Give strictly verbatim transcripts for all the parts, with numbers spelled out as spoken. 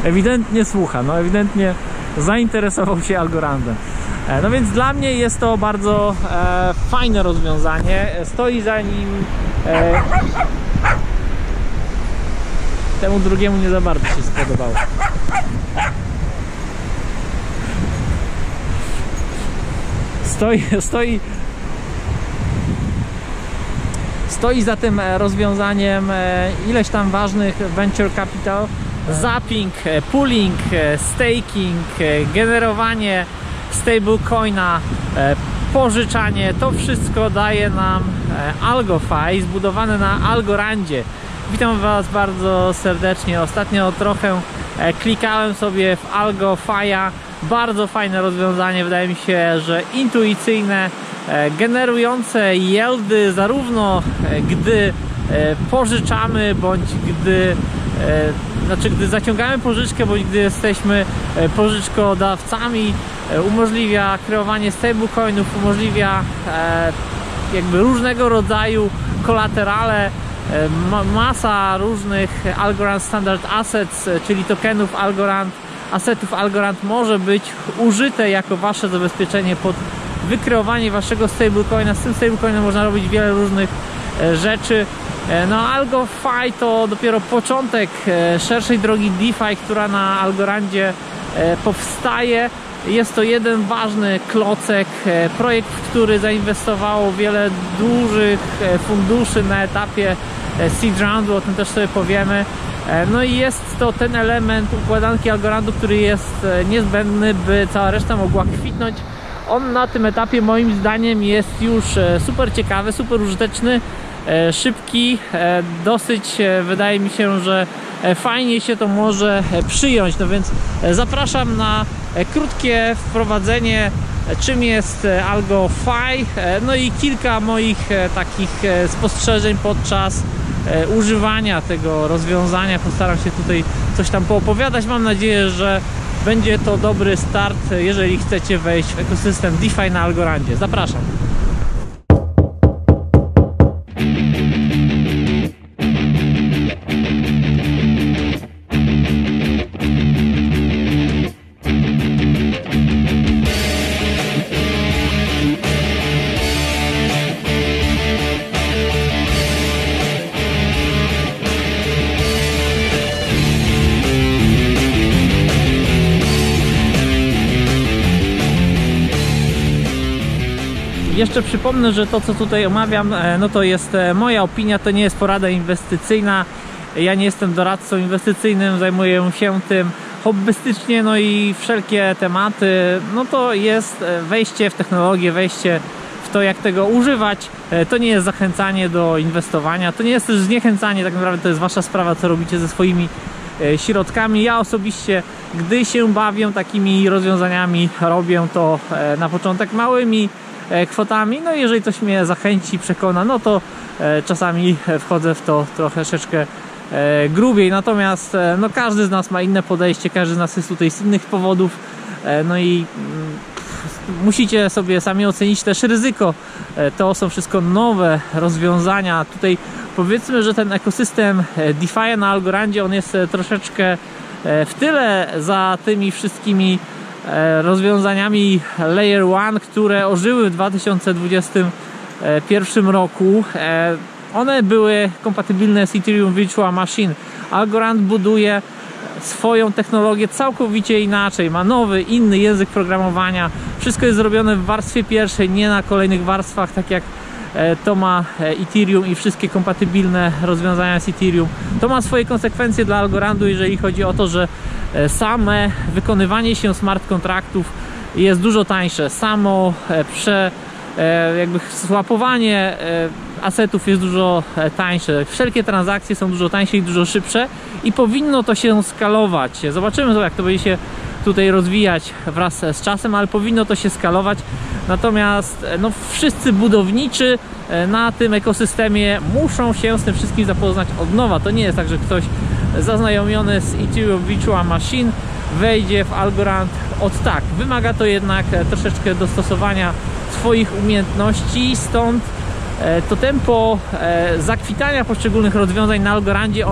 ewidentnie słucha, no ewidentnie zainteresował się Algorandem. No więc dla mnie jest to bardzo e, fajne rozwiązanie. Stoi za nim e, temu drugiemu nie za bardzo się spodobało. Stoi, stoi Stoi za tym rozwiązaniem ileś tam ważnych venture capital, zapping, pooling, staking, generowanie stablecoina, pożyczanie. To wszystko daje nam AlgoFi zbudowane na Algorandzie. Witam Was bardzo serdecznie. Ostatnio trochę klikałem sobie w AlgoFi'a. Bardzo fajne rozwiązanie, wydaje mi się, że intuicyjne, generujące yieldy zarówno gdy pożyczamy, bądź gdy znaczy gdy zaciągamy pożyczkę, bądź gdy jesteśmy pożyczkodawcami. Umożliwia kreowanie stablecoinów, umożliwia jakby różnego rodzaju kolaterale, masa różnych Algorand Standard Assets, czyli tokenów Algorand, asetów Algorand może być użyte jako wasze zabezpieczenie pod wykreowanie waszego stablecoina. Z tym stablecoinem można robić wiele różnych rzeczy. No, AlgoFi to dopiero początek szerszej drogi DeFi, która na Algorandzie powstaje. Jest to jeden ważny klocek, projekt, w który zainwestowało wiele dużych funduszy na etapie seed roundu, o tym też sobie powiemy. No i jest to ten element układanki Algorandu, który jest niezbędny, by cała reszta mogła kwitnąć. On na tym etapie moim zdaniem jest już super ciekawy, super użyteczny, szybki, dosyć wydaje mi się, że fajnie się to może przyjąć. No więc zapraszam na krótkie wprowadzenie, czym jest AlgoFi, no i kilka moich takich spostrzeżeń podczas używania tego rozwiązania. Postaram się tutaj coś tam poopowiadać. Mam nadzieję, że będzie to dobry start, jeżeli chcecie wejść w ekosystem DeFi na Algorandzie. Zapraszam. Jeszcze przypomnę, że to, co tutaj omawiam, no to jest moja opinia, to nie jest porada inwestycyjna. Ja nie jestem doradcą inwestycyjnym, zajmuję się tym hobbystycznie, no i wszelkie tematy, no to jest wejście w technologię, wejście w to, jak tego używać. To nie jest zachęcanie do inwestowania, to nie jest też zniechęcanie, tak naprawdę to jest wasza sprawa, co robicie ze swoimi środkami. Ja osobiście, gdy się bawię takimi rozwiązaniami, robię to na początek małymi kwotami, no i jeżeli coś mnie zachęci, przekona, no to czasami wchodzę w to troszeczkę grubiej. Natomiast no każdy z nas ma inne podejście, każdy z nas jest tutaj z innych powodów, no i musicie sobie sami ocenić też ryzyko. To są wszystko nowe rozwiązania. Tutaj powiedzmy, że ten ekosystem DeFi na Algorandzie, on jest troszeczkę w tyle za tymi wszystkimi rozwiązaniami Layer One, które ożyły w dwa tysiące dwudziestym pierwszym roku. One były kompatybilne z Ethereum Virtual Machine. Algorand buduje swoją technologię całkowicie inaczej. Ma nowy, inny język programowania. Wszystko jest zrobione w warstwie pierwszej, nie na kolejnych warstwach, tak jak to ma Ethereum i wszystkie kompatybilne rozwiązania z Ethereum. To ma swoje konsekwencje dla Algorandu, jeżeli chodzi o to, że same wykonywanie się smart kontraktów jest dużo tańsze. Samo prze, jakby swapowanie asetów jest dużo tańsze. Wszelkie transakcje są dużo tańsze i dużo szybsze i powinno to się skalować. Zobaczymy, jak to będzie się tutaj rozwijać wraz z czasem, ale powinno to się skalować. Natomiast no, wszyscy budowniczy na tym ekosystemie muszą się z tym wszystkim zapoznać od nowa. To nie jest tak, że ktoś zaznajomiony z Ethereum Virtual Machine wejdzie w Algorand od tak. Wymaga to jednak troszeczkę dostosowania swoich umiejętności, stąd to tempo zakwitania poszczególnych rozwiązań na Algorandzie, ono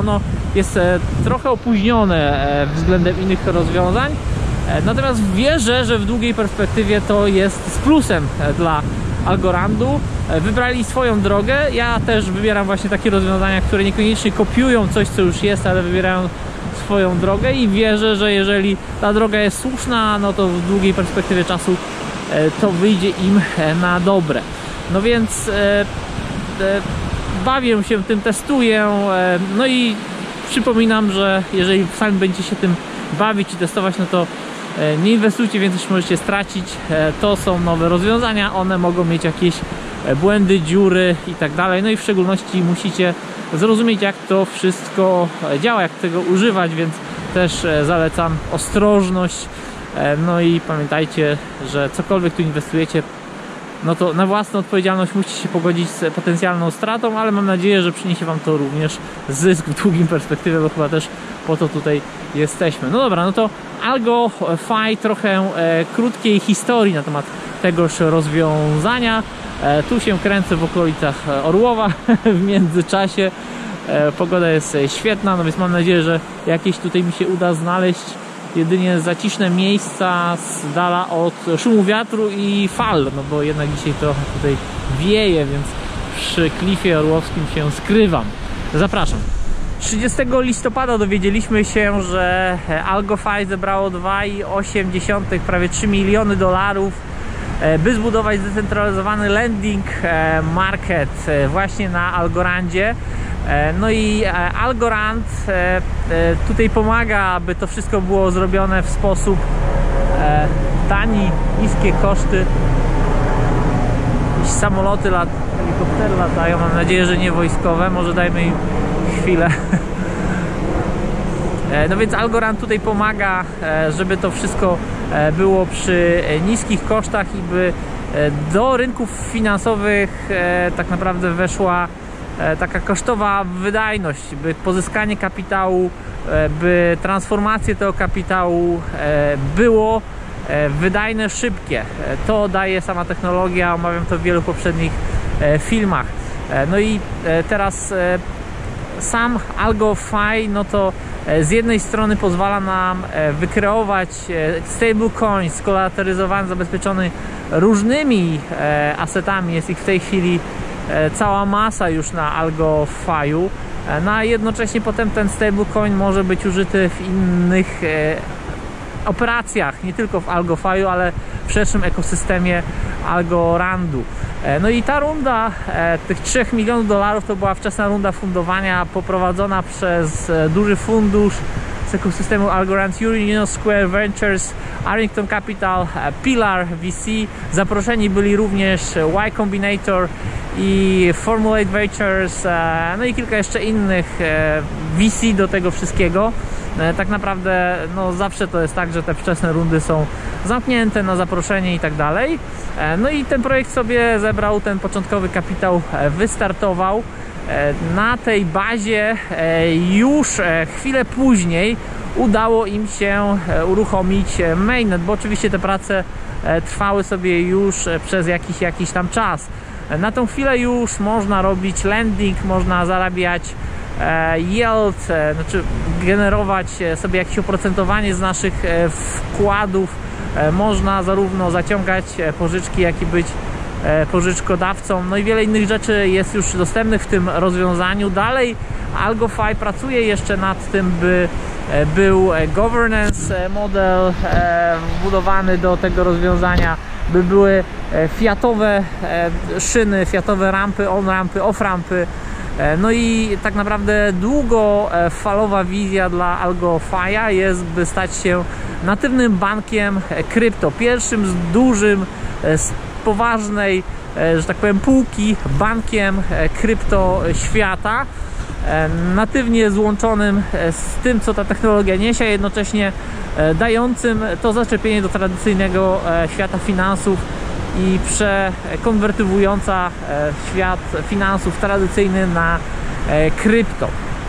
jest trochę opóźnione względem innych rozwiązań. Natomiast wierzę, że w długiej perspektywie to jest z plusem dla Algorandu. Wybrali swoją drogę. Ja też wybieram właśnie takie rozwiązania, które niekoniecznie kopiują coś, co już jest, ale wybierają swoją drogę i wierzę, że jeżeli ta droga jest słuszna, no to w długiej perspektywie czasu to wyjdzie im na dobre. No więc e, e, bawię się tym, testuję, e, no i przypominam, że jeżeli sami będziecie się tym bawić i testować, no to e, nie inwestujcie więcej, niż możecie stracić. E, to są nowe rozwiązania, one mogą mieć jakieś błędy, dziury i tak dalej. No i w szczególności musicie zrozumieć, jak to wszystko działa, jak tego używać, więc też zalecam ostrożność. No i pamiętajcie, że cokolwiek tu inwestujecie, no to na własną odpowiedzialność musicie się pogodzić z potencjalną stratą, ale mam nadzieję, że przyniesie wam to również zysk w długim perspektywie, bo chyba też po to tutaj jesteśmy. No dobra, no to AlgoFi, trochę e, krótkiej historii na temat tegoż rozwiązania. E, tu się kręcę w okolicach Orłowa w międzyczasie. E, pogoda jest świetna, no więc mam nadzieję, że jakieś tutaj mi się uda znaleźć jedynie zaciszne miejsca z dala od szumu wiatru i fal, no bo jednak dzisiaj trochę tutaj wieje, więc przy klifie orłowskim się skrywam. Zapraszam. trzydziestego listopada dowiedzieliśmy się, że AlgoFi zebrało dwa i osiem dziesiątych, prawie trzy miliony dolarów, by zbudować zdecentralizowany lending market właśnie na Algorandzie. No i Algorand tutaj pomaga, aby to wszystko było zrobione w sposób tani, niskie koszty. Jakieś samoloty, lat, helikoptery latają, mam nadzieję, że nie wojskowe, może dajmy im chwilę. No więc Algorand tutaj pomaga, żeby to wszystko było przy niskich kosztach i by do rynków finansowych tak naprawdę weszła taka kosztowa wydajność, by pozyskanie kapitału, by transformacje tego kapitału było wydajne, szybkie. To daje sama technologia, omawiam to w wielu poprzednich filmach. No i teraz sam AlgoFi, no to z jednej strony pozwala nam wykreować stablecoin skolateryzowany, zabezpieczony różnymi asetami. Jest ich w tej chwili cała masa już na AlgoFi'u, no a jednocześnie potem ten stablecoin może być użyty w innych operacjach, nie tylko w AlgoFi'u, ale w szerszym ekosystemie Algorandu. No i ta runda tych trzech milionów dolarów to była wczesna runda fundowania poprowadzona przez duży fundusz z ekosystemu Algorand, Union Square Ventures, Arlington Capital, Pillar V C. Zaproszeni byli również Y Combinator i Formulate Ventures, no i kilka jeszcze innych V C do tego wszystkiego. Tak naprawdę no zawsze to jest tak, że te wczesne rundy są zamknięte na zaproszenie i tak dalej. No i ten projekt sobie zebrał ten początkowy kapitał, wystartował. Na tej bazie już chwilę później udało im się uruchomić mainnet, bo oczywiście te prace trwały sobie już przez jakiś, jakiś tam czas. Na tą chwilę już można robić lending, można zarabiać yield, znaczy generować sobie jakieś oprocentowanie z naszych wkładów. Można zarówno zaciągać pożyczki, jak i być pożyczkodawcą, no i wiele innych rzeczy jest już dostępnych w tym rozwiązaniu. Dalej AlgoFi pracuje jeszcze nad tym, by był governance model wbudowany do tego rozwiązania, by były fiatowe szyny, fiatowe rampy, on-rampy, off-rampy. No i tak naprawdę długofalowa wizja dla AlgoFi'a jest, by stać się natywnym bankiem krypto, pierwszym z dużym, z poważnej, że tak powiem, półki bankiem krypto świata, natywnie złączonym z tym, co ta technologia niesie, jednocześnie dającym to zaczepienie do tradycyjnego świata finansów i przekonwertywująca świat finansów tradycyjny na krypto.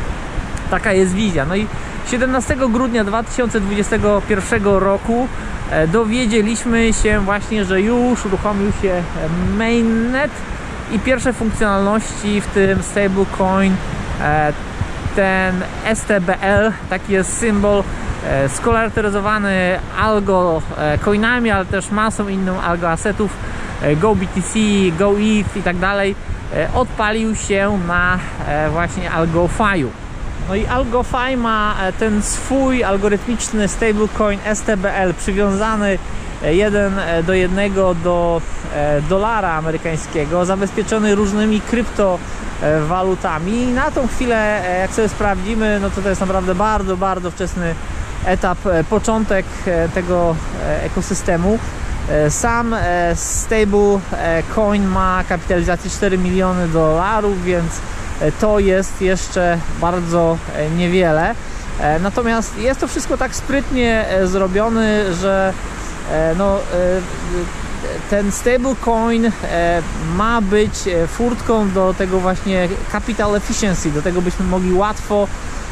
Taka jest wizja. No i siedemnastego grudnia dwa tysiące dwudziestego pierwszego roku dowiedzieliśmy się właśnie, że już uruchomił się mainnet i pierwsze funkcjonalności, w tym stablecoin, ten S T B L, taki jest symbol, skolaryzowany algo coinami, ale też masą inną algo asetów, Go B T C, Go E T H i tak dalej, odpalił się na właśnie AlgoFi'u. No i AlgoFi ma ten swój algorytmiczny stablecoin S T B L przywiązany jeden do jednego do dolara amerykańskiego, zabezpieczony różnymi kryptowalutami. I na tą chwilę, jak sobie sprawdzimy, no to to jest naprawdę bardzo, bardzo wczesny etap, początek tego ekosystemu. Sam stablecoin ma kapitalizację cztery miliony dolarów, więc to jest jeszcze bardzo niewiele. Natomiast jest to wszystko tak sprytnie zrobione, że no, ten stablecoin ma być furtką do tego właśnie capital efficiency, do tego byśmy mogli łatwo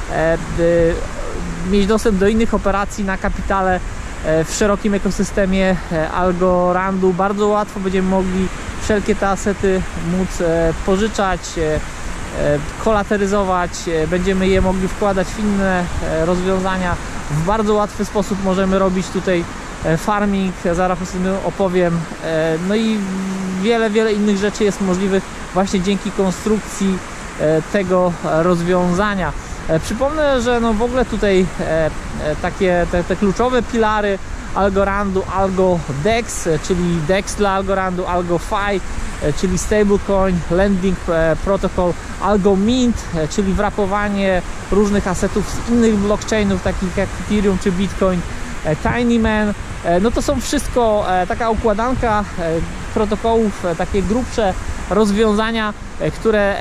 mieć dostęp do innych operacji na kapitale w szerokim ekosystemie Algorandu. Bardzo łatwo będziemy mogli wszelkie te asety móc pożyczać, kolateryzować, będziemy je mogli wkładać w inne rozwiązania. W bardzo łatwy sposób możemy robić tutaj farming, zaraz o tym opowiem. No i wiele, wiele innych rzeczy jest możliwych właśnie dzięki konstrukcji tego rozwiązania. Przypomnę, że no w ogóle tutaj takie te, te kluczowe pilary Algorandu, AlgoDEX, czyli DEX dla Algorandu, AlgoFi, czyli Stablecoin, Lending Protocol, AlgoMint, czyli wrapowanie różnych asetów z innych blockchainów, takich jak Ethereum czy Bitcoin, Tinyman. No to są wszystko taka układanka protokołów, takie grubsze rozwiązania, które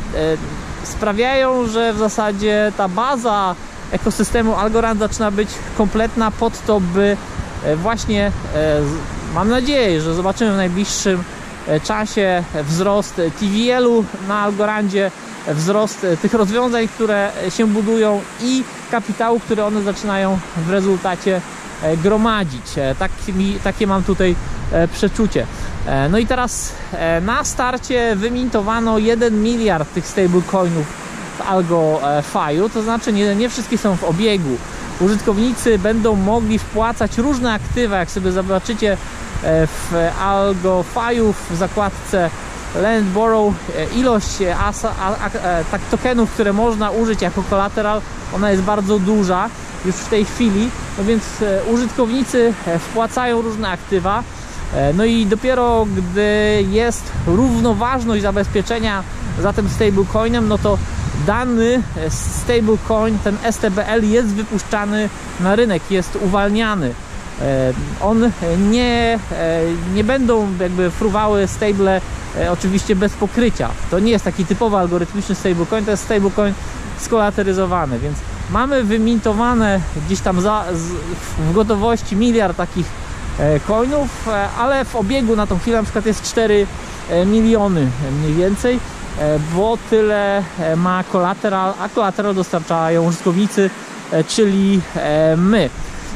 sprawiają, że w zasadzie ta baza ekosystemu Algorand zaczyna być kompletna pod to, by właśnie, mam nadzieję, że zobaczymy w najbliższym czasie wzrost T V L-u na Algorandzie, wzrost tych rozwiązań, które się budują i kapitału, które one zaczynają w rezultacie gromadzić. Tak mi, takie mam tutaj przeczucie. No i teraz na starcie wymintowano jeden miliard tych stablecoinów w AlgoFi'u, to znaczy nie, nie wszystkie są w obiegu. Użytkownicy będą mogli wpłacać różne aktywa, jak sobie zobaczycie w AlgoFi'u w zakładce Lend, Borrow, ilość asa, a, a, tak tokenów, które można użyć jako kolateral, ona jest bardzo duża już w tej chwili, no więc użytkownicy wpłacają różne aktywa. No i dopiero gdy jest równoważność zabezpieczenia za tym stablecoinem, no to dany stablecoin, ten S T B L, jest wypuszczany na rynek, jest uwalniany. On nie, nie będą jakby fruwały stable oczywiście bez pokrycia. To nie jest taki typowy algorytmiczny stablecoin, to jest stablecoin skolateryzowany, więc mamy wymintowane gdzieś tam za, w gotowości miliard takich coinów, ale w obiegu na tą chwilę na przykład jest cztery miliony mniej więcej, bo tyle ma kolateral, a kolateral dostarczają użytkownicy, czyli my.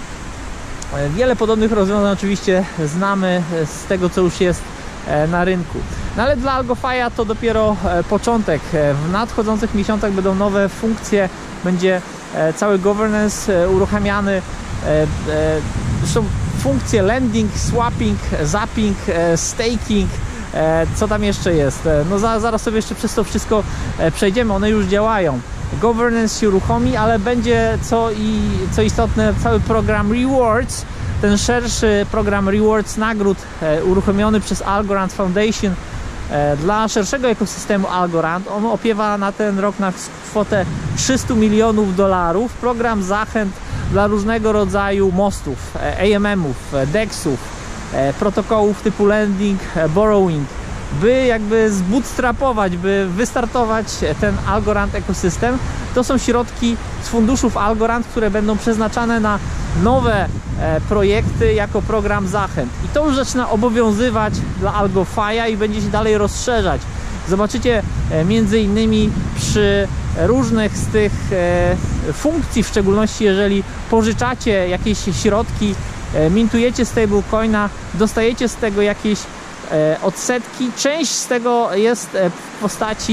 Wiele podobnych rozwiązań oczywiście znamy z tego, co już jest na rynku. No ale dla AlgoFi'a to dopiero początek. W nadchodzących miesiącach będą nowe funkcje, będzie cały governance uruchamiany. Zresztą funkcje lending, swapping, zapping, staking, co tam jeszcze jest? No zaraz sobie jeszcze przez to wszystko przejdziemy, one już działają. Governance się uruchomi, ale będzie, co, i, co istotne, cały program Rewards, ten szerszy program Rewards, nagród uruchomiony przez Algorand Foundation dla szerszego ekosystemu Algorand. On opiewa na ten rok na kwotę trzysta milionów dolarów. Program zachęt dla różnego rodzaju mostów, A M M-ów, dexów, protokołów typu lending, borrowing, by jakby zbootstrapować, by wystartować ten Algorand ekosystem. To są środki z funduszów Algorand, które będą przeznaczane na nowe projekty jako program zachęt. I to już zaczyna obowiązywać dla AlgoFi'a i będzie się dalej rozszerzać. Zobaczycie między innymi przy różnych z tych funkcji, w szczególności jeżeli pożyczacie jakieś środki, mintujecie stablecoina, dostajecie z tego jakieś odsetki. Część z tego jest w postaci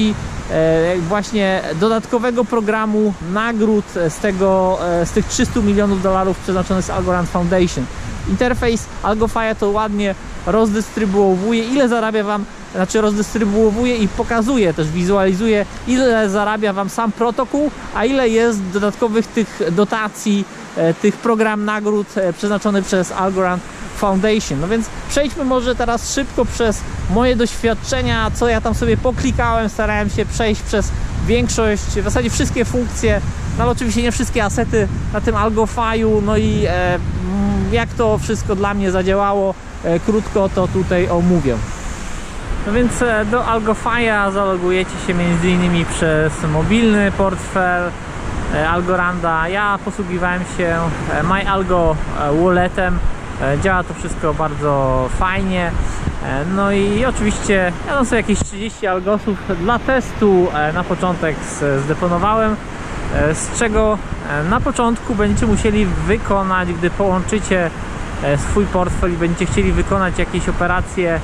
właśnie dodatkowego programu nagród z tego, z tych trzystu milionów dolarów przeznaczonych z Algorand Foundation. Interfejs AlgoFi'a to ładnie rozdystrybuowuje, ile zarabia wam, znaczy rozdystrybuowuje i pokazuje, też wizualizuje, ile zarabia wam sam protokół, a ile jest dodatkowych tych dotacji, tych program nagród przeznaczony przez Algorand Foundation. No więc przejdźmy może teraz szybko przez moje doświadczenia, co ja tam sobie poklikałem, starałem się przejść przez większość, w zasadzie wszystkie funkcje, no ale oczywiście nie wszystkie asety na tym AlgoFi'u, no i e, jak to wszystko dla mnie zadziałało, e, krótko to tutaj omówię. No więc e, do AlgoFi'a zalogujecie się między innymi przez mobilny portfel e, Algoranda. Ja posługiwałem się e, MyAlgo e, Walletem. Działa to wszystko bardzo fajnie. No i oczywiście ja tam sobie jakieś trzydzieści algosów dla testu na początek zdeponowałem, z czego na początku będziecie musieli wykonać, gdy połączycie swój portfel i będziecie chcieli wykonać jakieś operacje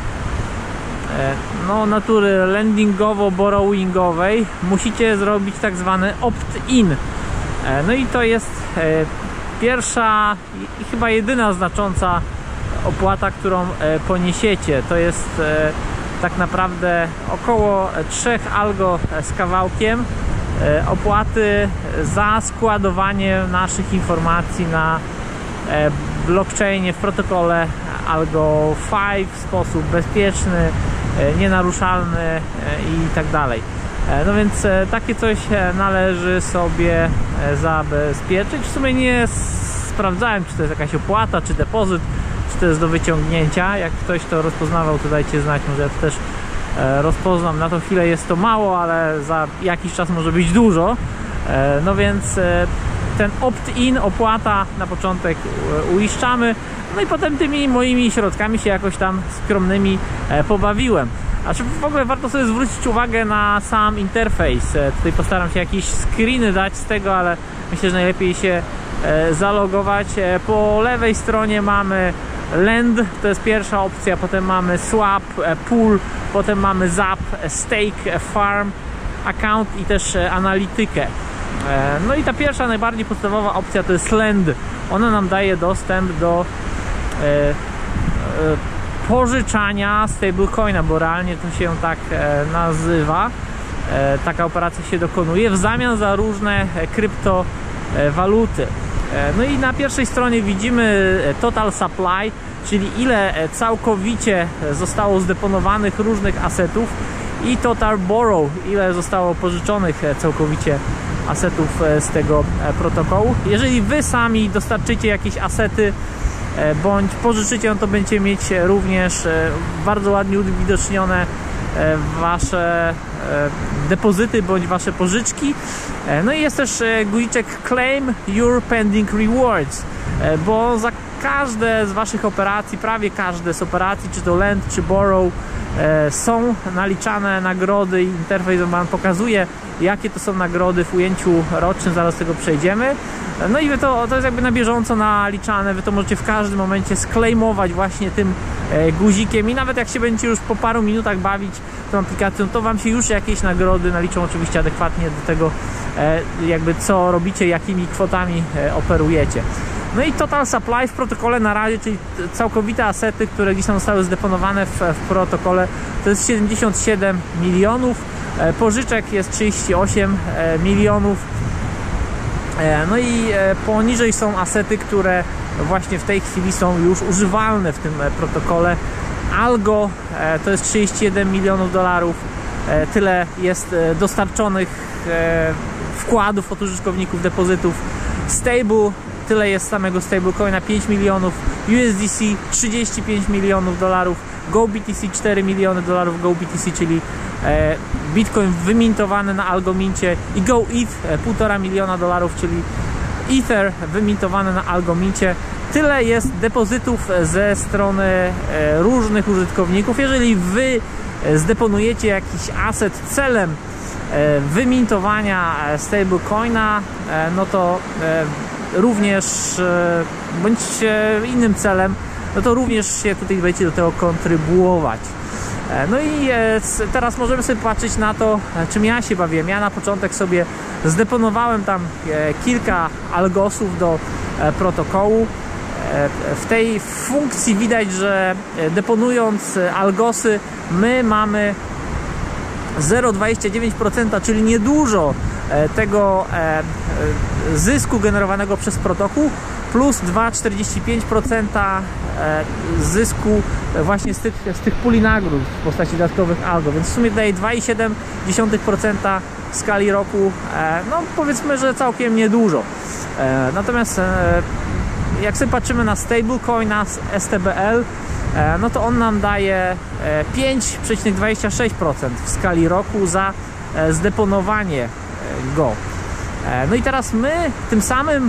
no, natury lendingowo-borrowingowej, musicie zrobić tak zwany opt-in. No i to jest pierwsza i chyba jedyna znacząca opłata, którą poniesiecie. To jest tak naprawdę około trzech algo z kawałkiem opłaty za składowanie naszych informacji na blockchainie w protokole AlgoFi w sposób bezpieczny, nienaruszalny i tak dalej. No więc takie coś należy sobie zabezpieczyć. W sumie nie sprawdzałem, czy to jest jakaś opłata, czy depozyt, czy to jest do wyciągnięcia. Jak ktoś to rozpoznawał, to dajcie znać, może ja to też rozpoznam. Na tą chwilę jest to mało, ale za jakiś czas może być dużo. No więc ten opt-in, opłata na początek uiszczamy, no i potem tymi moimi środkami się jakoś tam skromnymi pobawiłem. A czy w ogóle warto sobie zwrócić uwagę na sam interfejs. Tutaj postaram się jakieś screeny dać z tego, ale myślę, że najlepiej się zalogować. Po lewej stronie mamy lend, to jest pierwsza opcja, potem mamy swap, pool, potem mamy zap, stake, farm, account i też analitykę. No i ta pierwsza, najbardziej podstawowa opcja to jest lend. Ona nam daje dostęp do e, e, pożyczania stablecoina, bo realnie to się tak e, nazywa. E, taka operacja się dokonuje w zamian za różne kryptowaluty. E, no i na pierwszej stronie widzimy total supply, czyli ile całkowicie zostało zdeponowanych różnych asetów, i total borrow, ile zostało pożyczonych całkowicie asetów z tego protokołu. Jeżeli wy sami dostarczycie jakieś asety bądź pożyczycie, no to będziecie mieć również bardzo ładnie uwidocznione wasze depozyty bądź wasze pożyczki. No i jest też guziczek Claim Your Pending Rewards, bo za każde z waszych operacji, prawie każde z operacji, czy to lend, czy borrow, są naliczane nagrody i interfejs wam pokazuje, jakie to są nagrody w ujęciu rocznym, zaraz do tego przejdziemy. No i wy to, to jest jakby na bieżąco naliczane, wy to możecie w każdym momencie sklejmować właśnie tym guzikiem i nawet jak się będziecie już po paru minutach bawić tą aplikacją, to wam się już jakieś nagrody naliczą, oczywiście adekwatnie do tego, jakby co robicie, jakimi kwotami operujecie. No i total supply w protokole na razie, czyli całkowite asety, które gdzieś tam zostały zdeponowane w, w protokole, to jest siedemdziesiąt siedem milionów, pożyczek jest trzydzieści osiem milionów. No i poniżej są asety, które właśnie w tej chwili są już używalne w tym protokole. Algo to jest trzydzieści jeden milionów dolarów, tyle jest dostarczonych wkładów od użytkowników, depozytów. Stable, tyle jest samego stablecoina, pięć milionów, U S D C trzydzieści pięć milionów dolarów, GoBTC cztery miliony dolarów, GoBTC, czyli e, Bitcoin wymintowany na Algomincie, i GoETH półtora miliona dolarów, czyli Ether wymintowany na Algomincie. Tyle jest depozytów ze strony e, różnych użytkowników. Jeżeli wy zdeponujecie jakiś aset celem e, wymintowania stablecoina, e, no to e, również e, bądź e, innym celem, no to również się tutaj będziecie do tego kontrybuować. No i teraz możemy sobie patrzeć na to, czym ja się bawiłem. Ja na początek sobie zdeponowałem tam kilka algosów do protokołu. W tej funkcji widać, że deponując algosy my mamy zero przecinek dwadzieścia dziewięć procent, czyli niedużo tego zysku generowanego przez protokół, plus dwa przecinek czterdzieści pięć procent zysku właśnie z tych, z tych puli nagród w postaci dodatkowych algo, więc w sumie daje dwa przecinek siedem dziesiątych procent w skali roku. No powiedzmy, że całkiem niedużo. Natomiast jak sobie patrzymy na stablecoina z S T B L, no to on nam daje pięć przecinek dwadzieścia sześć procent w skali roku za zdeponowanie go. No i teraz my tym samym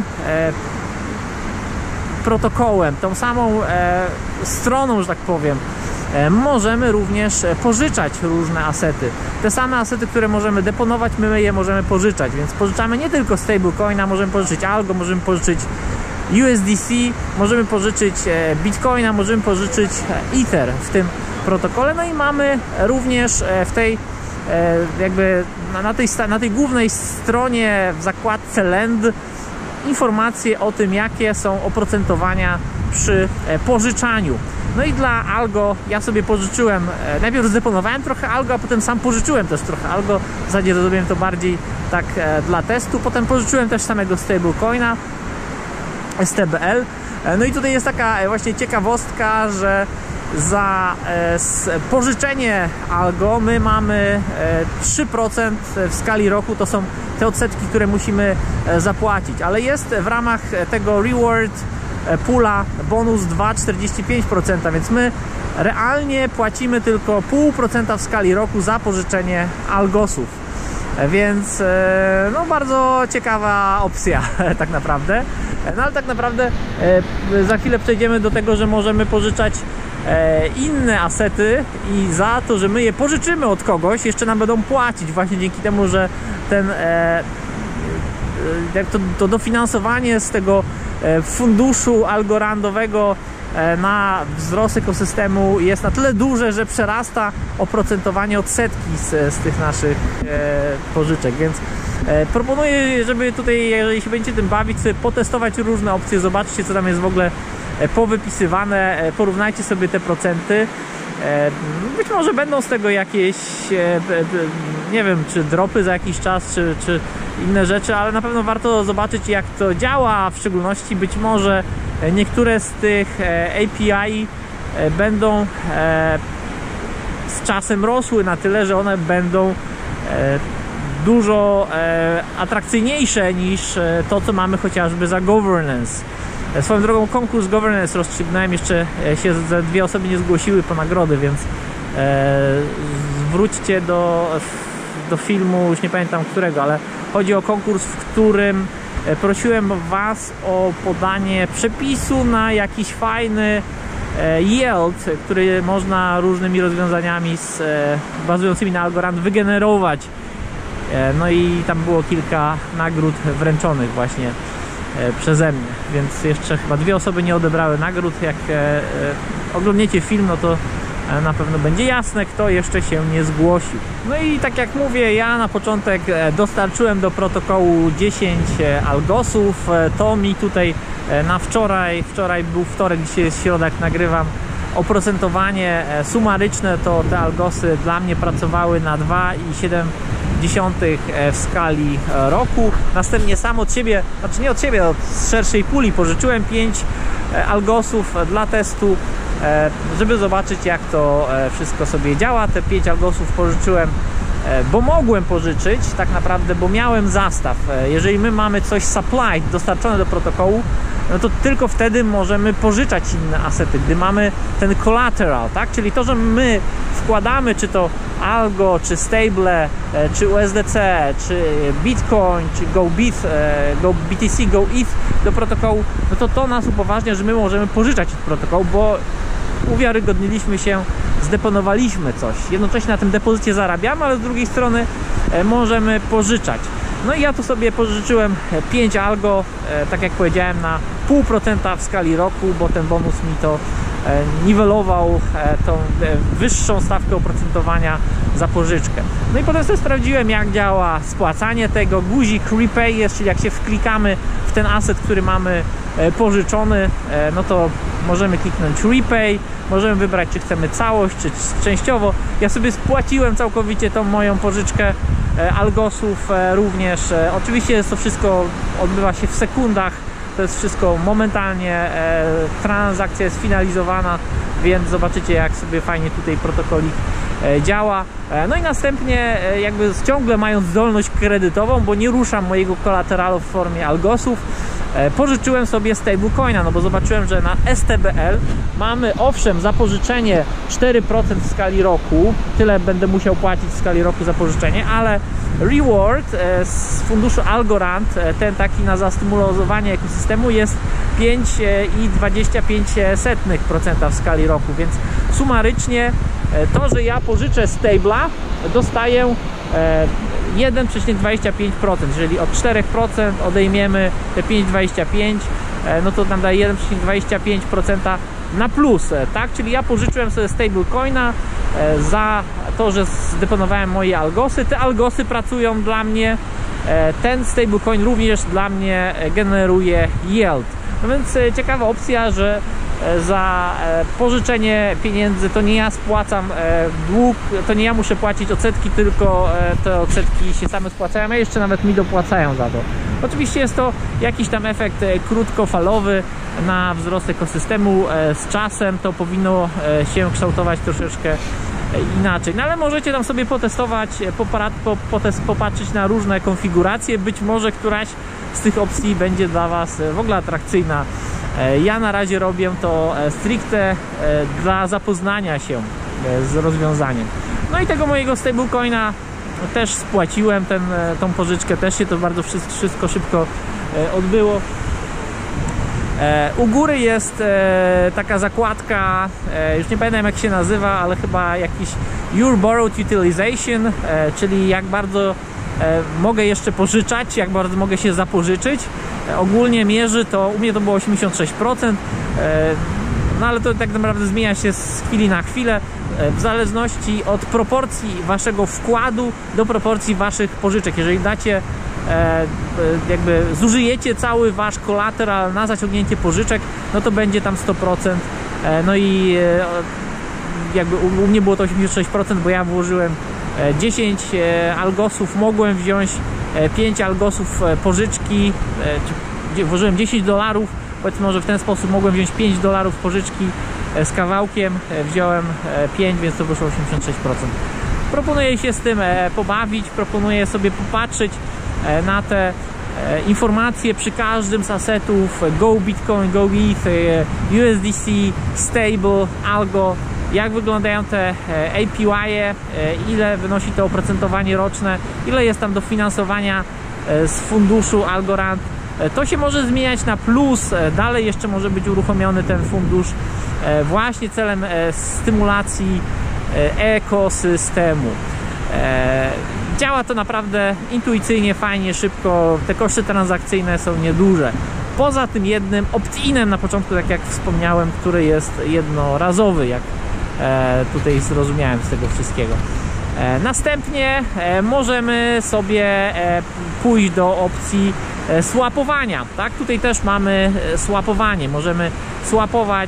protokołem, tą samą stroną, że tak powiem, możemy również pożyczać różne asety. Te same asety, które możemy deponować, my je możemy pożyczać, więc pożyczamy nie tylko stablecoina, możemy pożyczyć algo, możemy pożyczyć U S D C, możemy pożyczyć Bitcoina, możemy pożyczyć Ether w tym protokole. No i mamy również w tej jakby na tej, na tej głównej stronie w zakładce Lend informacje o tym, jakie są oprocentowania przy pożyczaniu. No i dla algo ja sobie pożyczyłem, najpierw zdeponowałem trochę algo, a potem sam pożyczyłem też trochę algo. W zasadzie zrobiłem to bardziej tak dla testu. Potem pożyczyłem też samego stablecoina S T B L. No i tutaj jest taka właśnie ciekawostka, że za pożyczenie algo my mamy trzy procent w skali roku, to są te odsetki, które musimy zapłacić, ale jest w ramach tego reward pula bonus dwa przecinek czterdzieści pięć procent, więc my realnie płacimy tylko zero przecinek pięć procent w skali roku za pożyczenie algosów, więc no bardzo ciekawa opcja tak naprawdę. No ale tak naprawdę za chwilę przejdziemy do tego, że możemy pożyczać inne asety i za to, że my je pożyczymy od kogoś, jeszcze nam będą płacić właśnie dzięki temu, że ten jak to, to dofinansowanie z tego funduszu algorandowego na wzrost ekosystemu jest na tyle duże, że przerasta oprocentowanie odsetki z, z tych naszych pożyczek, więc proponuję, żeby tutaj, jeżeli się będziecie tym bawić, sobie potestować różne opcje, zobaczcie, co tam jest w ogóle powypisywane, porównajcie sobie te procenty. Być może będą z tego jakieś, nie wiem, czy dropy za jakiś czas, czy, czy inne rzeczy, ale na pewno warto zobaczyć, jak to działa, w szczególności być może niektóre z tych A P I będą z czasem rosły na tyle, że one będą dużo atrakcyjniejsze niż to, co mamy chociażby za governance. Swoją drogą konkurs governance rozstrzygnąłem, jeszcze się ze dwie osoby nie zgłosiły po nagrody, więc zwróćcie do, do filmu, już nie pamiętam którego, ale chodzi o konkurs, w którym prosiłem Was o podanie przepisu na jakiś fajny yield, który można różnymi rozwiązaniami z, bazującymi na Algorand wygenerować. No i tam było kilka nagród wręczonych właśnie przeze mnie, więc jeszcze chyba dwie osoby nie odebrały nagród. Jak oglądniecie film, no to na pewno będzie jasne, kto jeszcze się nie zgłosił. No i tak jak mówię, ja na początek dostarczyłem do protokołu dziesięć algosów. To mi tutaj na wczoraj, wczoraj był wtorek, dzisiaj jest środa, jak nagrywam, oprocentowanie sumaryczne, to te algosy dla mnie pracowały na dwa przecinek siedem w skali roku. Następnie sam od siebie, znaczy nie od siebie, od szerszej puli pożyczyłem pięć algosów dla testu, żeby zobaczyć, jak to wszystko sobie działa. Te pięć algosów pożyczyłem, bo mogłem pożyczyć tak naprawdę, bo miałem zastaw. Jeżeli my mamy coś supplied, dostarczone do protokołu, no to tylko wtedy możemy pożyczać inne asety, gdy mamy ten collateral, tak? Czyli to, że my wkładamy, czy to algo, czy stable, czy U S D C, czy Bitcoin, czy GoBit, Go B T C, GoETH do protokołu, no to to nas upoważnia, że my możemy pożyczać od protokołu, bo uwiarygodniliśmy się, zdeponowaliśmy coś. Jednocześnie na tym depozycie zarabiamy, ale z drugiej strony możemy pożyczać. No i ja tu sobie pożyczyłem pięć algo, tak jak powiedziałem, na zero przecinek pięć procent w skali roku, bo ten bonus mi to niwelował tą wyższą stawkę oprocentowania za pożyczkę. No i potem sobie sprawdziłem, jak działa spłacanie tego. Guzik Repay jest, czyli jak się wklikamy w ten asset, który mamy pożyczony, no to możemy kliknąć Repay, możemy wybrać, czy chcemy całość, czy częściowo. Ja sobie spłaciłem całkowicie tą moją pożyczkę algosów również. Oczywiście to wszystko odbywa się w sekundach, to jest wszystko momentalnie, transakcja jest finalizowana, więc zobaczycie, jak sobie fajnie tutaj protokolik działa. No i następnie jakby ciągle mając zdolność kredytową, bo nie ruszam mojego kolateralu w formie algosów, pożyczyłem sobie stablecoina, no bo zobaczyłem, że na S T B L mamy owszem za pożyczenie cztery procent w skali roku, tyle będę musiał płacić w skali roku za pożyczenie, ale reward z funduszu Algorand, ten taki na zastymulowanie ekosystemu, jest pięć i dwadzieścia pięć procent w skali roku, więc sumarycznie to, że ja pożyczę stabla, dostaję jeden przecinek dwadzieścia pięć procent. Jeżeli od czterech procent odejmiemy te pięć przecinek dwadzieścia pięć procent, no to nam daje jeden przecinek dwadzieścia pięć procent na plus, tak? Czyli ja pożyczyłem sobie stablecoina za to, że zdeponowałem moje algosy. Te algosy pracują dla mnie, ten stablecoin również dla mnie generuje yield. No więc ciekawa opcja, że za pożyczenie pieniędzy to nie ja spłacam dług, to nie ja muszę płacić odsetki, tylko te odsetki się same spłacają, a jeszcze nawet mi dopłacają za to. Oczywiście jest to jakiś tam efekt krótkofalowy na wzrost ekosystemu. Z czasem to powinno się kształtować troszeczkę inaczej. No ale możecie tam sobie potestować, popatrzeć na różne konfiguracje. Być może któraś z tych opcji będzie dla Was w ogóle atrakcyjna. Ja na razie robię to stricte dla zapoznania się z rozwiązaniem. No i tego mojego stablecoina też spłaciłem, ten, tą pożyczkę, też się to bardzo wszystko szybko odbyło. U góry jest taka zakładka, już nie pamiętam jak się nazywa, ale chyba jakiś Your Borrowed Utilization, czyli jak bardzo mogę jeszcze pożyczać, jak bardzo mogę się zapożyczyć. Ogólnie mierzy to, u mnie to było osiemdziesiąt sześć procent, no ale to tak naprawdę zmienia się z chwili na chwilę, w zależności od proporcji waszego wkładu do proporcji waszych pożyczek. Jeżeli dacie, jakby zużyjecie cały wasz kolateral na zaciągnięcie pożyczek, no to będzie tam sto procent, no i jakby u mnie było to osiemdziesiąt sześć procent, bo ja włożyłem dziesięć algosów, mogłem wziąć pięć algosów pożyczki, czy włożyłem dziesięć dolarów, powiedzmy, może w ten sposób mogłem wziąć pięć dolarów pożyczki z kawałkiem, wziąłem pięć, więc to wyszło osiemdziesiąt sześć procent. Proponuję się z tym pobawić, proponuję sobie popatrzeć na te informacje przy każdym z asetów Go Bitcoin, Go E T H, U S D C, Stable, Algo, jak wyglądają te A P Y, ile wynosi to oprocentowanie roczne, ile jest tam dofinansowania z funduszu Algorand. To się może zmieniać na plus, dalej jeszcze może być uruchomiony ten fundusz właśnie celem stymulacji ekosystemu. Działa to naprawdę intuicyjnie, fajnie, szybko, te koszty transakcyjne są nieduże. Poza tym jednym opt-inem na początku, tak jak wspomniałem, który jest jednorazowy, jak tutaj zrozumiałem z tego wszystkiego. Następnie możemy sobie pójść do opcji swapowania, tak? Tutaj też mamy swapowanie, możemy swapować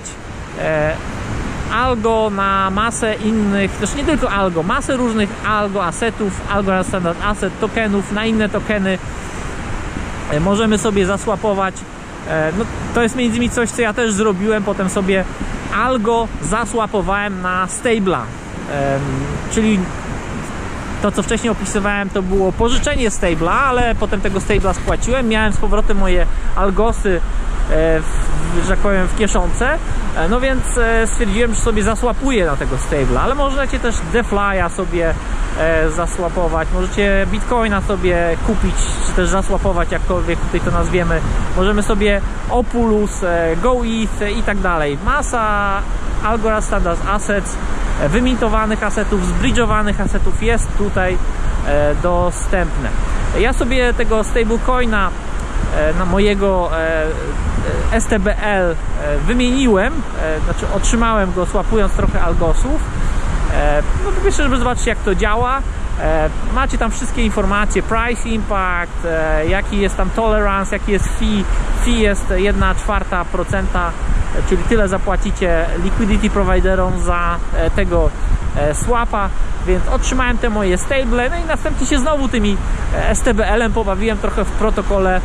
algo na masę innych, też nie tylko algo, masę różnych algo asetów, algo standard asset tokenów na inne tokeny. Możemy sobie zaswapować, no to jest między innymi coś, co ja też zrobiłem, potem sobie algo zasłapowałem na stabla, czyli to, co wcześniej opisywałem, to było pożyczenie stabla, ale potem tego stabla spłaciłem, miałem z powrotem moje algosy, w, że tak powiem, w kieszonce, no więc stwierdziłem, że sobie zasłapuję na tego stabla, ale możecie też DeFly'a sobie zasłapować, możecie Bitcoina sobie kupić, czy też zasłapować, jakkolwiek tutaj to nazwiemy. Możemy sobie Opulus, Go E T H i tak dalej. Masa Algorand Standard Assets, wymintowanych asetów, zbridżowanych asetów jest tutaj dostępne. Ja sobie tego stablecoina na mojego S T B L wymieniłem, znaczy otrzymałem go słapując trochę algosów. No to myślę, żeby zobaczyć, jak to działa. Macie tam wszystkie informacje, price impact, jaki jest tam tolerance, jaki jest fee. Fee jest jedna czwarta procenta, czyli tyle zapłacicie liquidity providerom za tego swapa, więc otrzymałem te moje stable, no i następnie się znowu tymi S T B L-em pobawiłem trochę w protokole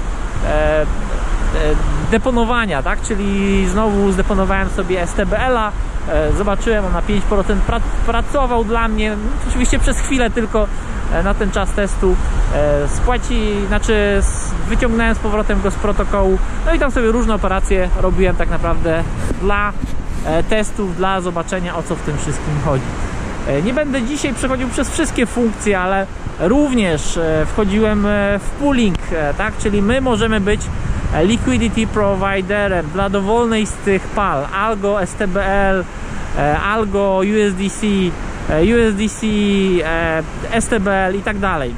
deponowania, tak? Czyli znowu zdeponowałem sobie S T B L-a, zobaczyłem, on na pięć procent pra pracował dla mnie, oczywiście przez chwilę tylko na ten czas testu. Spłaci, znaczy wyciągnąłem z powrotem go z protokołu, no i tam sobie różne operacje robiłem tak naprawdę dla testów, dla zobaczenia, o co w tym wszystkim chodzi. Nie będę dzisiaj przechodził przez wszystkie funkcje, ale również wchodziłem w pooling, tak? Czyli my możemy być liquidity providerem dla dowolnej z tych pal, Algo, S T B L, Algo, U S D C, U S D C, S T B L i tak dalej.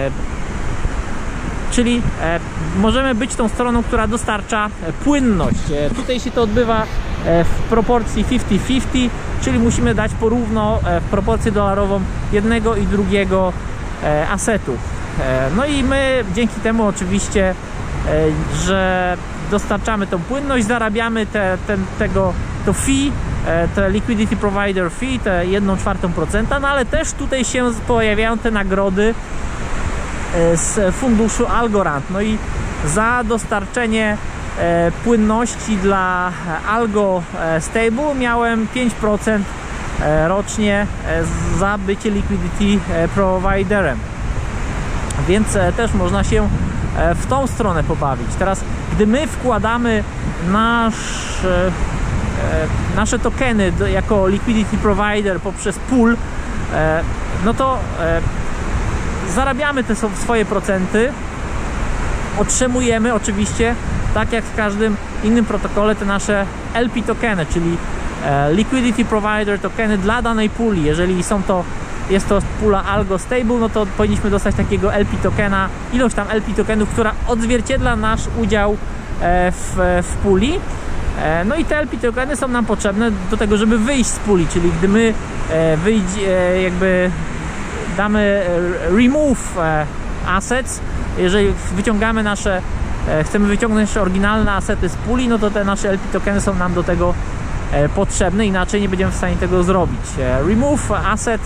Czyli możemy być tą stroną, która dostarcza płynność. Tutaj się to odbywa w proporcji pięćdziesiąt pięćdziesiąt, czyli musimy dać porówno w proporcję dolarową jednego i drugiego asetu. No i my dzięki temu oczywiście, że dostarczamy tą płynność, zarabiamy te, ten, tego, to fee, te liquidity provider fee, te jedną czwartą procenta, no ale też tutaj się pojawiają te nagrody z funduszu Algorand. No i za dostarczenie e, płynności dla Algo e, Stable miałem pięć procent e, rocznie e, za bycie liquidity e, providerem, więc e, też można się e, w tą stronę pobawić. Teraz, gdy my wkładamy nasz, e, e, nasze tokeny do, jako liquidity provider poprzez pool, e, no to e, zarabiamy te swoje procenty, otrzymujemy oczywiście, tak jak w każdym innym protokole, te nasze L P tokeny, czyli liquidity provider tokeny dla danej puli. Jeżeli są to, jest to pula Algo Stable, no to powinniśmy dostać takiego L P tokena, ilość tam L P tokenów, która odzwierciedla nasz udział w, w puli. No i te L P tokeny są nam potrzebne do tego, żeby wyjść z puli, czyli gdy my wyjść, jakby damy remove assets, jeżeli wyciągamy nasze, chcemy wyciągnąć nasze oryginalne asety z puli, no to te nasze L P tokeny są nam do tego potrzebne, inaczej nie będziemy w stanie tego zrobić. Remove asset,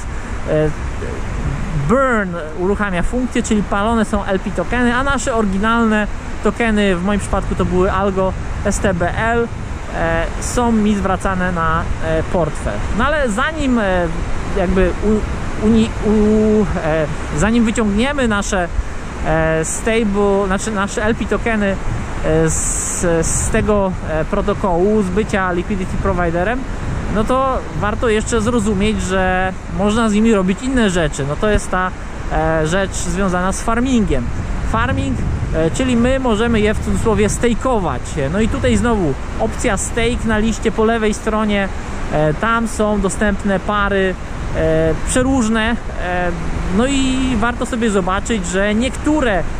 burn uruchamia funkcję, czyli palone są L P tokeny, a nasze oryginalne tokeny, w moim przypadku to były Algo S T B L, są mi zwracane na portfel. No ale zanim jakby u, uni, u, e, zanim wyciągniemy nasze e, stable, znaczy nasze L P tokeny e, z, z tego e, protokołu, z bycia liquidity providerem, no to warto jeszcze zrozumieć, że można z nimi robić inne rzeczy. No to jest ta e, rzecz związana z farmingiem. Farming, e, czyli my możemy je w cudzysłowie stake'ować. No i tutaj znowu opcja stake na liście po lewej stronie, e, tam są dostępne pary e, przeróżne, e, no i warto sobie zobaczyć, że niektóre e,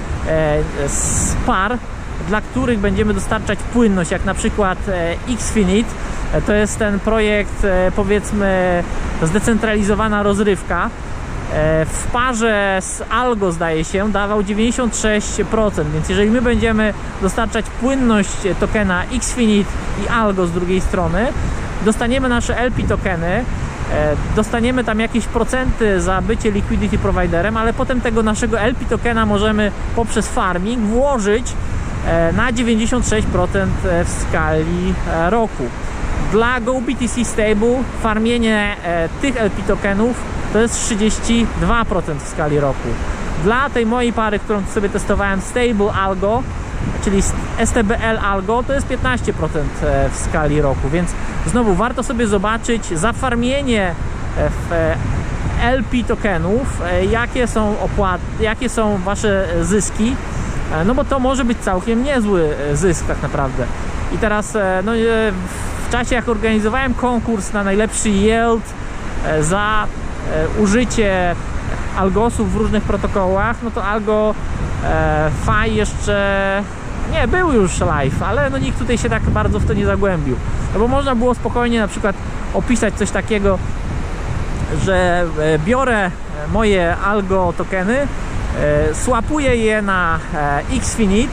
z par, dla których będziemy dostarczać płynność, jak na przykład e, Xfinite, e, to jest ten projekt, e, powiedzmy, zdecentralizowana rozrywka, w parze z Algo, zdaje się, dawał dziewięćdziesiąt sześć procent, więc jeżeli my będziemy dostarczać płynność tokena Xfinite i Algo z drugiej strony, dostaniemy nasze L P tokeny, dostaniemy tam jakieś procenty za bycie liquidity providerem, ale potem tego naszego L P tokena możemy poprzez farming włożyć na dziewięćdziesiąt sześć procent w skali roku. Dla GoBTC Stable farmienie tych L P tokenów to jest trzydzieści dwa procent w skali roku. Dla tej mojej pary, którą sobie testowałem, Stable Algo, czyli S T B L Algo, to jest piętnaście procent w skali roku, więc znowu warto sobie zobaczyć za farmienie w L P tokenów, jakie są opłaty, jakie są wasze zyski, no bo to może być całkiem niezły zysk tak naprawdę. I teraz no, w czasie, jak organizowałem konkurs na najlepszy yield za użycie algosów w różnych protokołach, no to Algo e, F I jeszcze Nie, był już live, ale no nikt tutaj się tak bardzo w to nie zagłębił. No bo można było spokojnie na przykład opisać coś takiego, że biorę moje algo tokeny, swapuję je na Xfinity,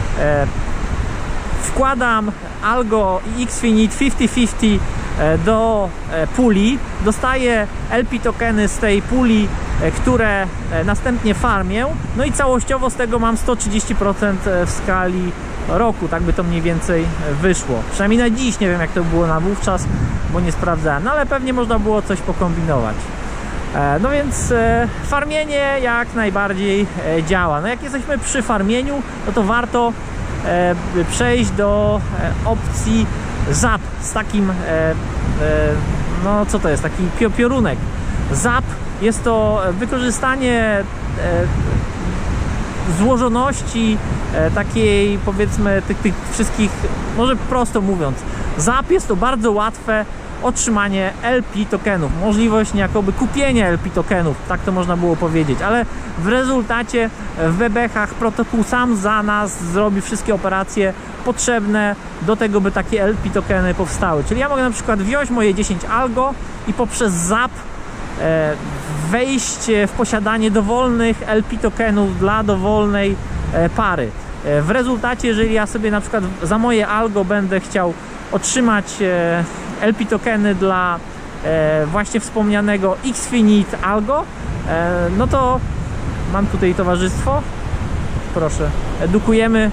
wkładam algo i Xfinity pięćdziesiąt pięćdziesiąt do puli, dostaję L P tokeny z tej puli, które następnie farmię, no i całościowo z tego mam sto trzydzieści procent w skali roku, tak by to mniej więcej wyszło. Przynajmniej na dziś, nie wiem jak to było na wówczas, bo nie sprawdzałem, no ale pewnie można było coś pokombinować. No więc farmienie jak najbardziej działa. No jak jesteśmy przy farmieniu, no to warto przejść do opcji zap z takim, no co to jest, taki piorunek. Zap jest to wykorzystanie złożoności takiej, powiedzmy, tych, tych wszystkich, może prosto mówiąc, zap jest to bardzo łatwe otrzymanie L P tokenów, możliwość jakoby kupienia L P tokenów, tak to można było powiedzieć, ale w rezultacie w bebechach protokół sam za nas zrobi wszystkie operacje potrzebne do tego, by takie L P tokeny powstały. Czyli ja mogę na przykład wziąć moje dziesięć algo i poprzez zap e, wejść w posiadanie dowolnych L P tokenów dla dowolnej e, pary. E, w rezultacie, jeżeli ja sobie na przykład za moje algo będę chciał otrzymać e, L P tokeny dla e, właśnie wspomnianego Xfinity algo, e, no to mam tutaj towarzystwo, proszę, edukujemy.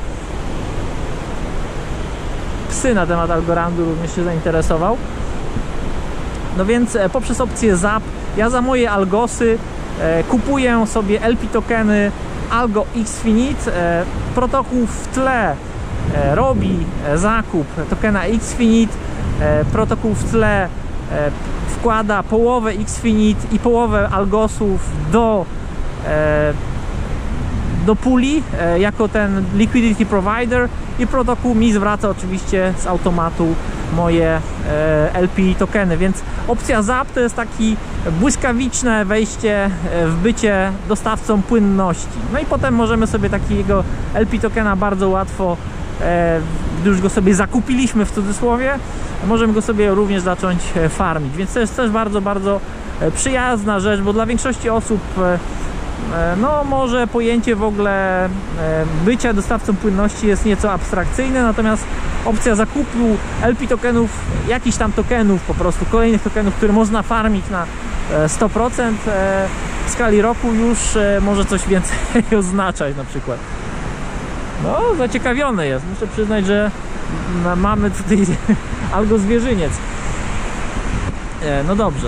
Psy na temat Algorandu również się zainteresował. No więc e, poprzez opcję zap ja za moje algosy e, kupuję sobie L P tokeny algo Xfinity, e, protokół w tle e, robi e, zakup tokena Xfinity, e, protokół w tle e, wkłada połowę Xfinity i połowę algosów do e, do puli e, jako ten liquidity provider i protokół mi zwraca oczywiście z automatu moje e, L P tokeny, więc opcja zap to jest taki błyskawiczne wejście w bycie dostawcą płynności. No i potem możemy sobie takiego L P tokena bardzo łatwo, e, gdy już go sobie zakupiliśmy w cudzysłowie, możemy go sobie również zacząć farmić, więc to jest też bardzo, bardzo przyjazna rzecz, bo dla większości osób e, no może pojęcie w ogóle bycia dostawcą płynności jest nieco abstrakcyjne, natomiast opcja zakupu L P tokenów, jakichś tam tokenów, po prostu kolejnych tokenów, które można farmić na sto procent w skali roku, już może coś więcej oznaczać na przykład. No, zaciekawiony jest. Muszę przyznać, że mamy tutaj algo zwierzyniec. No dobrze.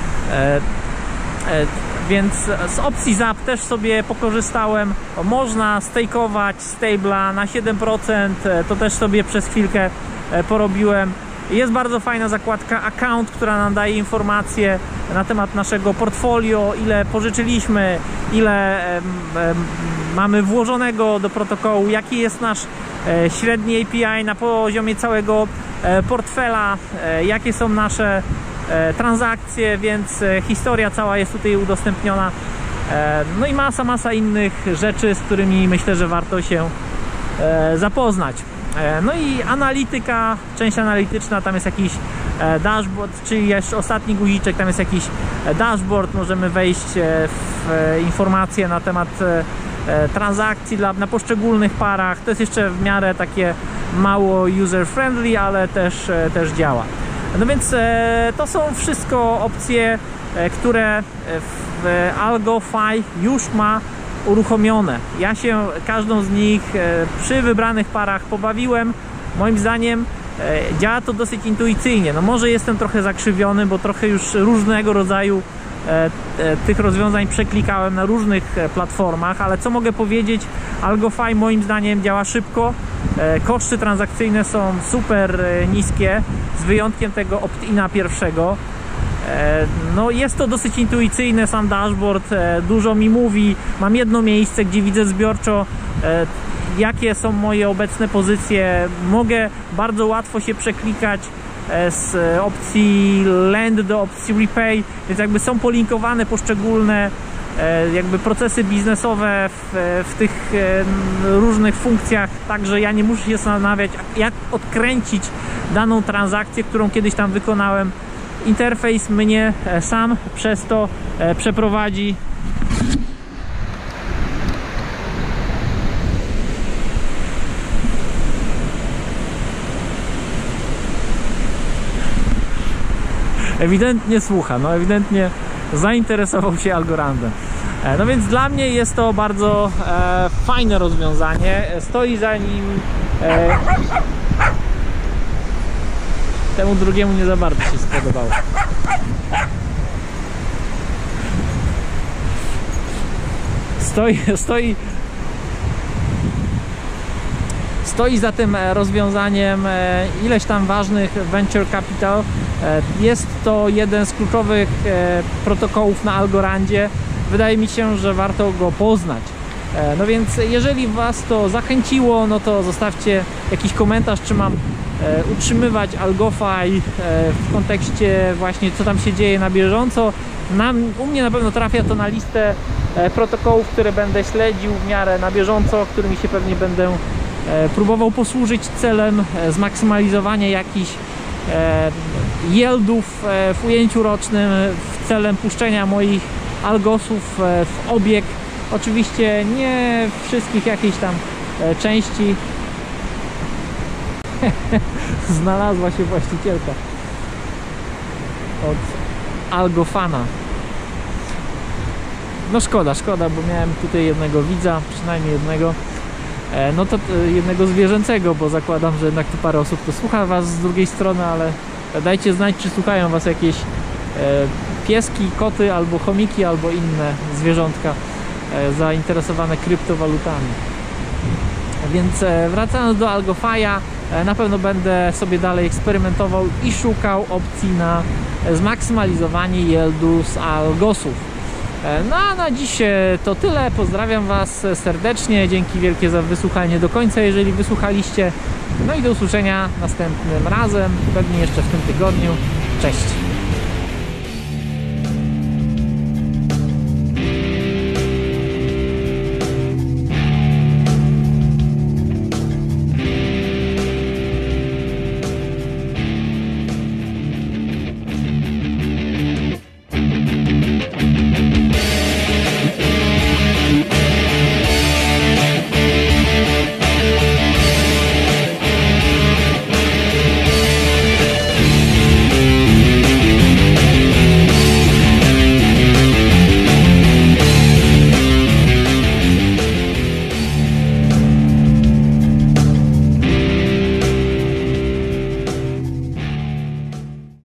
Więc z opcji zap też sobie pokorzystałem. Można stakeować stabla na siedem procent, to też sobie przez chwilkę porobiłem. Jest bardzo fajna zakładka account, która nam daje informacje na temat naszego portfolio, ile pożyczyliśmy, ile mamy włożonego do protokołu, jaki jest nasz średni A P I na poziomie całego portfela, jakie są nasze transakcje, więc historia cała jest tutaj udostępniona. No i masa, masa innych rzeczy, z którymi myślę, że warto się zapoznać. No i analityka, część analityczna, tam jest jakiś dashboard, czyli jeszcze ostatni guziczek, tam jest jakiś dashboard, możemy wejść w informacje na temat transakcji dla, na poszczególnych parach. To jest jeszcze w miarę takie mało user friendly, ale też, też działa. No więc e, to są wszystko opcje, e, które w AlgoFi już ma uruchomione. Ja się każdą z nich e, przy wybranych parach pobawiłem. Moim zdaniem e, działa to dosyć intuicyjnie. No może jestem trochę zakrzywiony, bo trochę już różnego rodzaju e, e, tych rozwiązań przeklikałem na różnych e, platformach, ale co mogę powiedzieć, AlgoFi moim zdaniem działa szybko. E, koszty transakcyjne są super e, niskie, z wyjątkiem tego opt-ina pierwszego. E, no jest to dosyć intuicyjne, sam dashboard e, dużo mi mówi. Mam jedno miejsce, gdzie widzę zbiorczo e, jakie są moje obecne pozycje. Mogę bardzo łatwo się przeklikać e, z opcji lend do opcji repay, więc jakby są polinkowane poszczególne jakby procesy biznesowe w, w tych różnych funkcjach, także ja nie muszę się zastanawiać, jak odkręcić daną transakcję, którą kiedyś tam wykonałem. Interfejs mnie sam przez to przeprowadzi. Ewidentnie słucha, no ewidentnie zainteresował się Algorandem. No więc dla mnie jest to bardzo e, fajne rozwiązanie. Stoi za nim e, temu drugiemu nie za bardzo się spodobało. Stoi, stoi Stoi za tym rozwiązaniem ileś tam ważnych venture capital. Jest to jeden z kluczowych protokołów na Algorandzie. Wydaje mi się, że warto go poznać. No więc jeżeli Was to zachęciło, no to zostawcie jakiś komentarz, czy mam utrzymywać AlgoFi w kontekście właśnie co tam się dzieje na bieżąco. Nam, u mnie na pewno trafia to na listę protokołów, które będę śledził w miarę na bieżąco, którymi się pewnie będę próbował posłużyć celem zmaksymalizowania jakichś yieldów w ujęciu rocznym, celem puszczenia moich algosów w obieg. Oczywiście nie wszystkich jakiejś tam części. Znalazła się właścicielka od Algofana. No szkoda, szkoda, bo miałem tutaj jednego widza, przynajmniej jednego. No to jednego zwierzęcego, bo zakładam, że jednak tu parę osób to słucha Was z drugiej strony, ale dajcie znać, czy słuchają Was jakieś pieski, koty, albo chomiki, albo inne zwierzątka zainteresowane kryptowalutami. Więc wracając do AlgoFi'a, na pewno będę sobie dalej eksperymentował i szukał opcji na zmaksymalizowanie yieldu z algosów. No a na dziś to tyle. Pozdrawiam Was serdecznie. Dzięki wielkie za wysłuchanie do końca, jeżeli wysłuchaliście. No i do usłyszenia następnym razem, pewnie jeszcze w tym tygodniu. Cześć!